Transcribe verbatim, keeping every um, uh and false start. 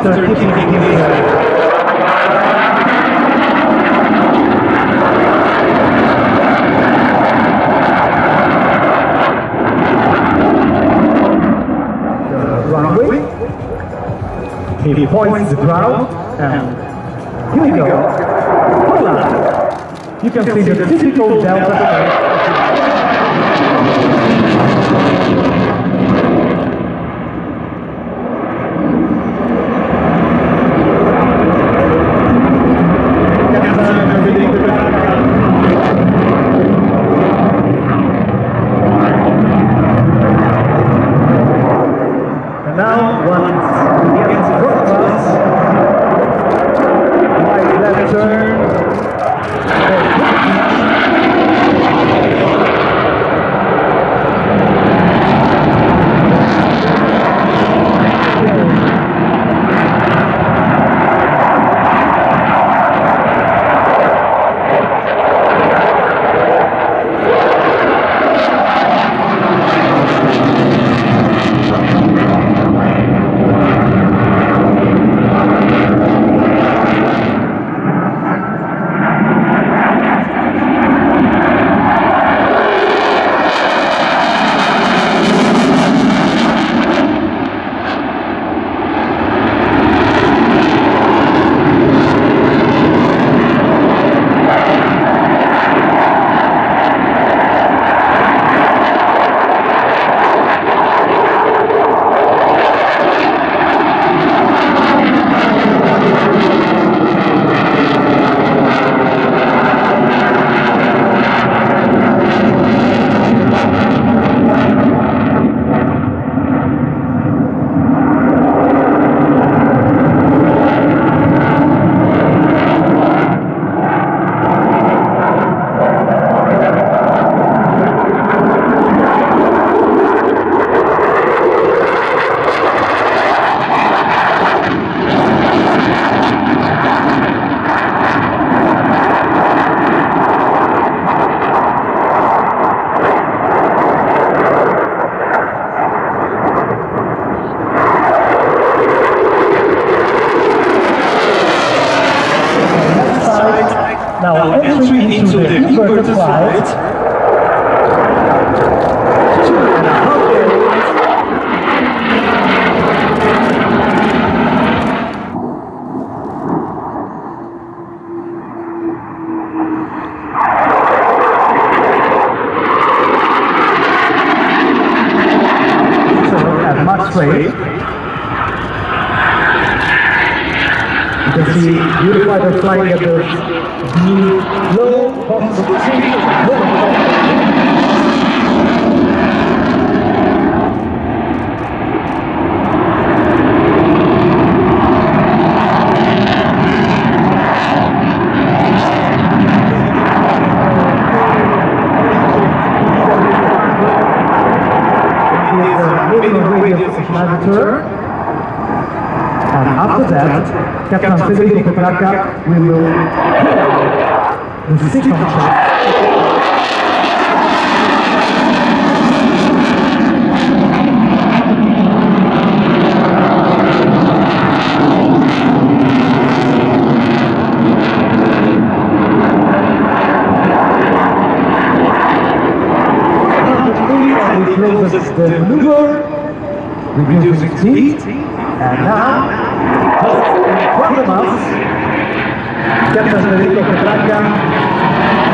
after kicking his uh, he points the ground, and here we go. Hola! You can see the typical Delta. And now, once he gets the front pass, right left turn, now entry into the inverted slide. Two and a half so at max rate. You can see Eurofighter flying at the low possibility. And after that, Captain Federico Petrarca will the second shot. He closes the maneuver, reducing speed, and now from the mouse, Captain Federico Petrarca